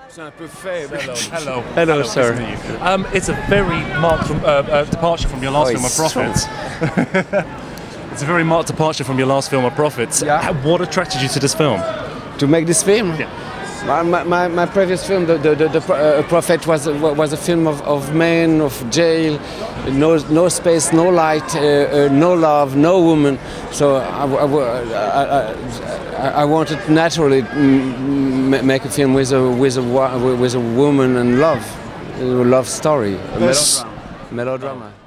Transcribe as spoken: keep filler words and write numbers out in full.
C'est un peu faible. Hello, hello, Hello, hello sir. nice to meet you. Um, it's a very marked from, uh, uh, departure from your last Oh, film, of it's Prophets. It's a very marked departure from your last film, of Prophets. Yeah. What attracted you to this film? To make this film? Yeah. My, my, my previous film, the, the, the, the uh, Prophet, was was a film of, of men, of jail, no no space, no light, uh, uh, no love, no woman. So I, I, I, I wanted naturally to make a film with a with a with a woman and love, a love story, a melodrama. melodrama.